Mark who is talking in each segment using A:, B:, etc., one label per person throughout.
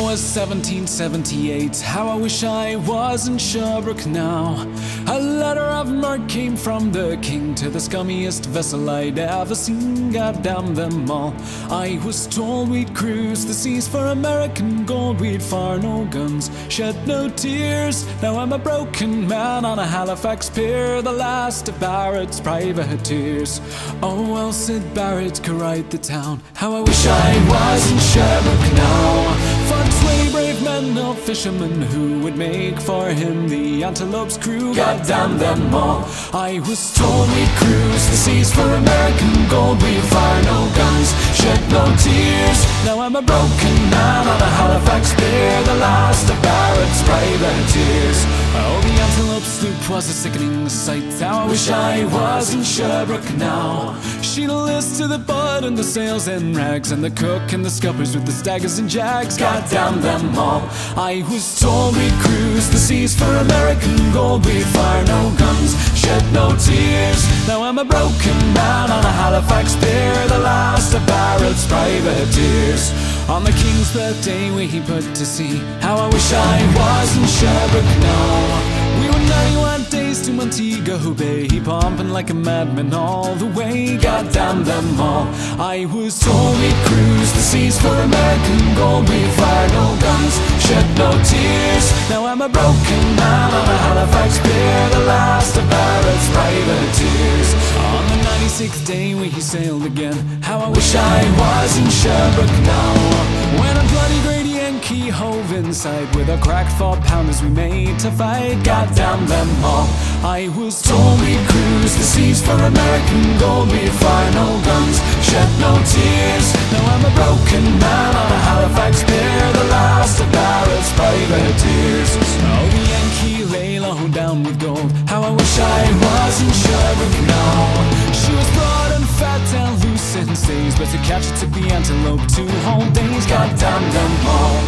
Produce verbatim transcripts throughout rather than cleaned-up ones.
A: was seventeen seventy-eight. How I wish I was in Sherbrooke now. A letter of marque came from the king to the scummiest vessel I'd ever seen. God damn them all. I was told we'd cruise the seas for American gold. We'd fire no guns, shed no tears. Now I'm a broken man on a Halifax pier, the last of Barrett's privateers. Oh well, said Barrett could write the town. How I wish I was in Sherbrooke now. For twenty brave men, no fishermen, who would make for him the Antelope's crew. God damn them all. I was told we'd cruise the seas for American gold. We'd fire no guns, shed no tears. Now I'm a broken man on a Halifax pier, the last of Barrett's privateers. Oh, the Antelope sloop was a sickening sight. How I wish I was in Sherbrooke now. She'd a list to the bud and the sails and rags, and the cook and the scuppers with the staggers and jags. God damn them all. I was told we'd cruise the seas for American gold. We'd fire no guns, shed no tears. Now I'm a broken man on a Halifax pier, the last of Barrett's privateers. On the King's birthday we put to sea. How I wish I was in Sherbrooke now. We were ninety-one days to Montego Bay, pumping like a madman all the way. God damn them all. I was told we'd cruise the seas for American gold. We'd fire no guns, shed no tears. Now I'm a broken man on a Halifax pier, the last of Barrett's privateers. On the ninety-sixth day we sailed again. How I wish I was in Sherbrooke now. When a bloody great Yankee hove in sight, with a cracked four pounders we made to fight. God damn them all. I was told we'd cruise the seas for American gold. We'd fire no guns, shed no tears. Now I'm a broken man on a Halifax pier, the last of Barrett's privateers. Oh, the Yankee lay low down with gold. How I wish I was in Sherbrooke now. She was broad and fat and loose in stays, but to catch it took the Antelope two whole days. God damn them all.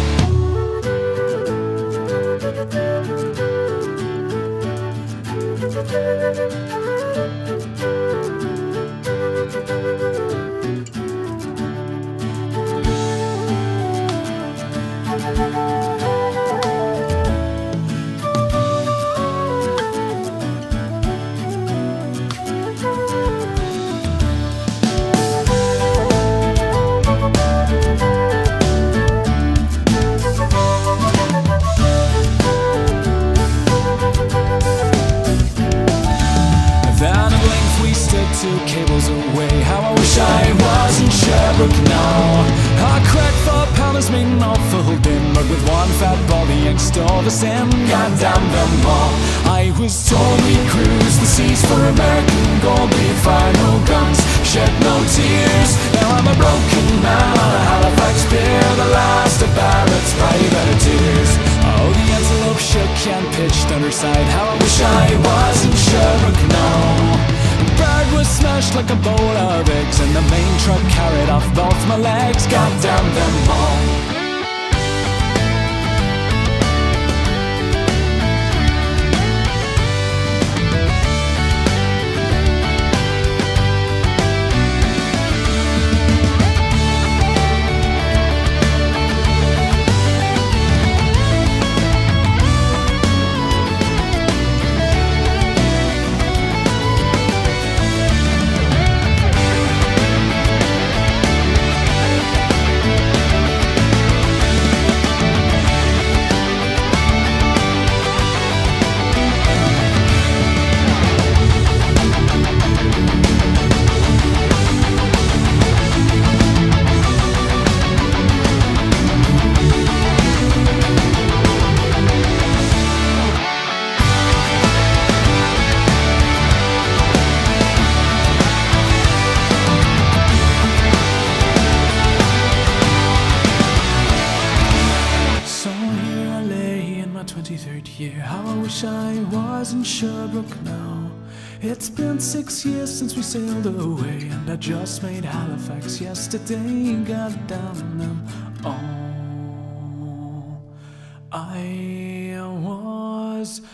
A: Two cables away. How I wish I was in Sherbrooke now. Our cracked four pounders made an awful din, but with one fat ball the Yanks stole us in. God damn them all. I was told we'd cruise the seas for American gold. We'd fire no guns, shed no tears. Now I'm a broken man on a Halifax pier, the last of Barrett's privateers. Oh, the Antelope shook and pitched underside. How I wish I was in Sherbrooke now. Bird was smashed like a bowl of eggs, and the main truck carried off both my legs. God damn them all. twenty-third year. How I wish I was in Sherbrooke now. It's been six years since we sailed away, and I just made Halifax yesterday. God damn them all. I was